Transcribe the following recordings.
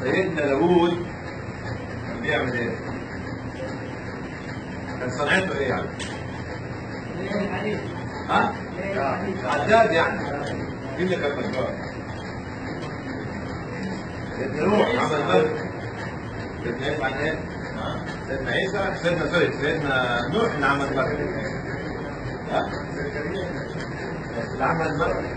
سيدنا داوود كان بيعمل ايه؟ كان صنعته ايه يعني؟ ها؟ عداد يعني. مين اللي كان نجار؟ سيدنا نوح عمل ملك. سيدنا عيسى عن ايه؟ سيدنا عيسى سيدنا نوح اللي عمل ملك. ها؟ اللي عمل ملك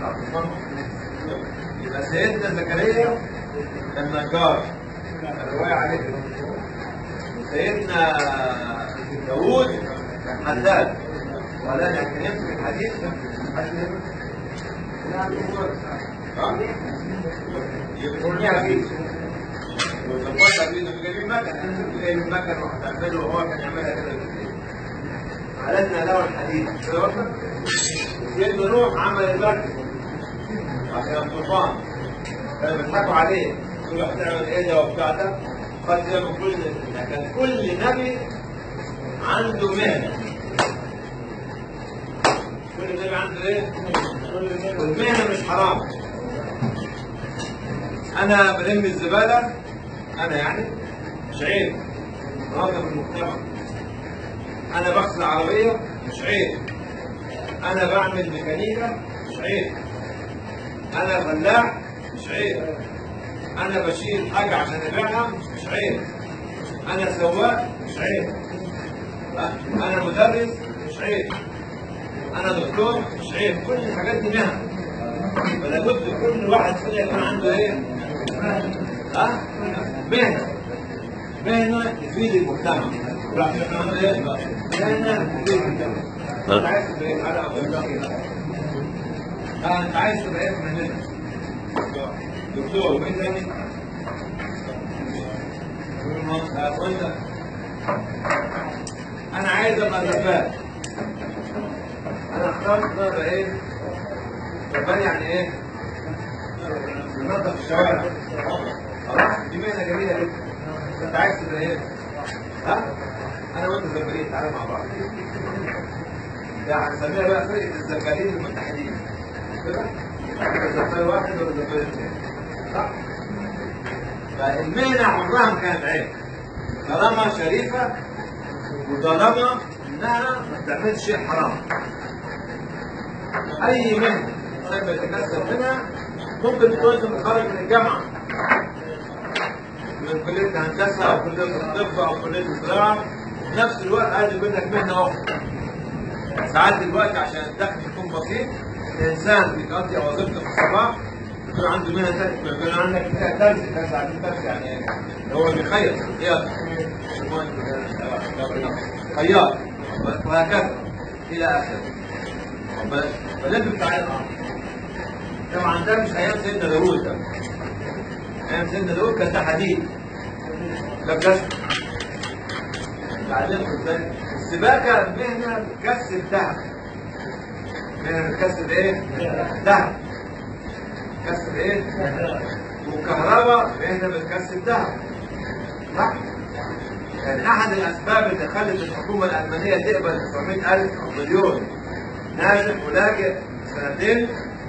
يبقى سيدنا زكريا كان نجار. الرواية عليه كده. سيدنا داوود كان حداد. ولا كان يمسك الحديد يبنيها بيه ويظبطها بيه انه جايبين مكن جايبين مكن وهتعمله وهو كان يعملها كده بالاثنين. عالجنا له الحديد سيدنا نوح عمل المركب عشان الطوفان كانوا بيضحكوا عليه يقولوا هتعمل ايه ده وبتاع ده. قد زي ما كان كل نبي عنده مهنه. كل نبي عنده ايه؟ والمهنه مش حرام. انا بلم الزباله انا يعني مش عيب. بنظم المجتمع. انا بغسل عربيه مش عيب. انا بعمل ميكانيكا مش عيب. انا فلاح مش عيب. انا بشيل حاجه عشان ابيعها مش عيب. انا سواق مش عيب. انا مدرس مش عيب. انا دكتور مش عيب. كل الحاجات دي مهن. فلا بد كل واحد فينا يكون عنده ايه؟ مهنه تفيد المجتمع. مهنه تفيد المجتمع. انت عايز تبقى ايه؟ انت عايز تبقى ايه في مهنتك؟ دكتور ومين تاني؟ انا عايز ابقى زبال. انا اخترت ان ابقى ايه؟ زبال يعني ايه؟ ننظف الشوارع. دي مهنه جميله جدا. انت عايز تبقى ايه؟ ها؟ انا وانت زبالين تعالى مع بعض. ده هنسميها بقى فرقه الزبالين المتحدين. كده؟ زبال واحد ولا زبال اثنين؟ صح؟ فالمهنه عمرها ما كانت عيب. طالما شريفه وطالما انها ما بتعملش شيء حرام. اي مهنه الانسان بيتكسب منها ممكن تكون متخرج من الجامعه من كليه هندسه او كليه الطب او كليه الزراعه وفي نفس الوقت عايز يكون لك مهنه اخرى. ساعات دلوقتي عشان الدخل يكون بسيط الانسان بيقضي وظيفته في الصباح يكون عنده مهنه ثانيه. يكون عندك درس عايزين درس يعني ايه؟ هو بيخيط خياط خياط وهكذا الى اخره. فلازم تتعلم. طبعا ده مش ايام سيدنا داوود. ده ايام سيدنا داوود كان ده حديد. ده بلاستيك. تعلمت ازاي؟ السباكه مهنه بتكسب ذهب. مهنه بتكسب ايه؟ ذهب. بتكسب ايه؟ والكهرباء مهنه بتكسب ذهب. صح؟ يعني احد الاسباب اللي خلت الحكومه الالمانيه تقبل 900,000 او مليون ناجح ولاجئ سنتين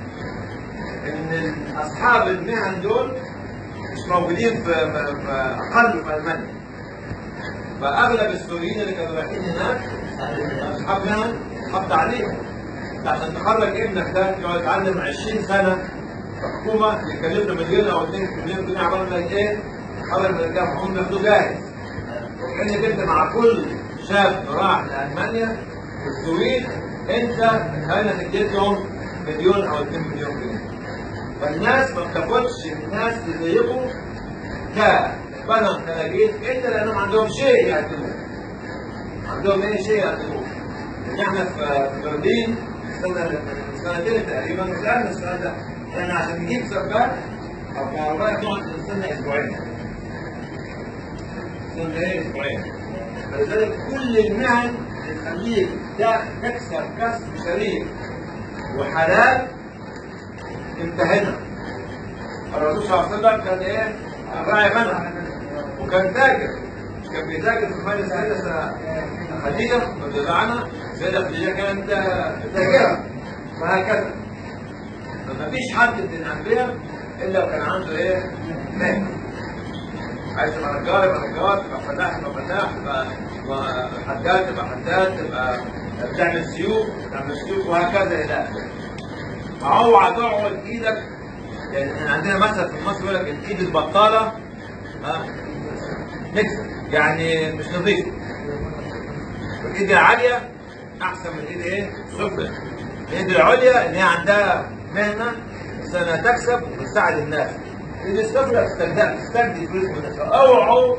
ان اصحاب المهن دول مش موجودين في اقل في المانيا. فاغلب السوريين اللي كانوا رايحين هناك اصحاب مهن حط عليهم. عشان تخرج ابنك ده يقعد يتعلم 20 سنه في حكومه يكلفنا مليون او 2 مليون جنيه عمال لك ايه؟ تخرج من الجامعه هم ياخدوه جاهز. وكانك انت مع كل شاب راح لالمانيا والسويد انت هنا اديتهم مليون او 2 مليون جنيه. فالناس ما بتاخدش الناس اللي زيكم كبنى خلاجين الا لانهم عندهم شيء يقدموه. عندهم ايه شيء يقدموه؟ ان احنا في برلين سنتين تقريبا سالنا السؤال ده. احنا عشان نجيب سباك او كهربائي نقعد نستنى اسبوعين. نستنى ايه اسبوعين؟ فلذلك كل المهن بتخليك تكسب كسب شريف وحلال انت هنا. الرسول صلى الله عليه وسلم كان ايه؟ راعي غنم وكان تاجر. كان بيتاجر في خلال السيدة خديجة رضي الله عنها. السيدة خديجة كانت تاجرة وهكذا. فما فيش حد من الأنبياء إلا وكان عنده إيه؟ مهنة. عايز تبقى نجار يبقى نجار، تبقى فلاح يبقى فلاح، تبقى حداد تبقى حداد، تبقى بتعمل سيوف تعمل سيوف، وهكذا الى اخره. اوعى تقعد ايدك، يعني عندنا مثل في مصر يقول لك الايد البطاله نكسب، يعني مش نظيفه. الايد العاليه احسن من الايد ايه؟ السفلى. الايد العليا ان هي عندها مهنه تكسب وتساعد الناس. الايد السفلى تستجدي فلوس من الناس. اوعوا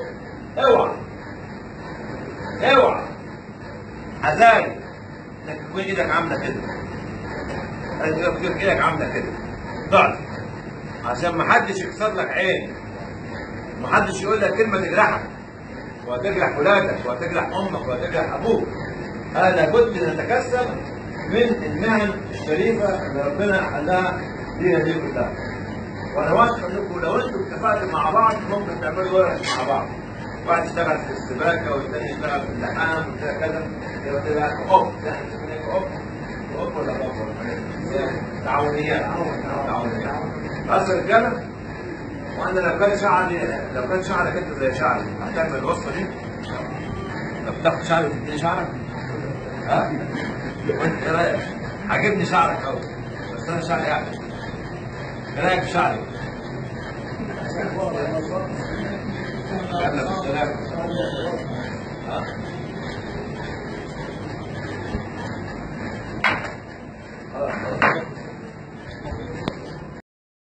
حذاري انك تكون ايدك عامله كده. لازم تكون ايدك عامله كده ضعف، عشان ما حدش يكسر لك عين، ما حدش يقول لك كلمه تجرحك وهتجرح ولادك وهتجرح امك وهتجرح ابوك. لابد ان نتكسب من المهن الشريفه اللي ربنا حلها لينا دي كلها. وانا واثق انكم لو انتم اتفقتوا مع بعض ممكن تعملوا ورش مع بعض. واحد يشتغل في السباكه والثاني يشتغل في اللحام وكذا كذا، يبقى اوب اوب ولا اوب تعاونيات. بس رجاله، وانا لو كان شعرك انت زي شعري هتعمل الوصفه دي؟ لو بتاخد شعري وتديني شعرك؟ وانت ايه رايك؟ عاجبني شعرك قوي، بس انا شعري احلى. ايه رايك في شعري؟ يلا بالسلامه.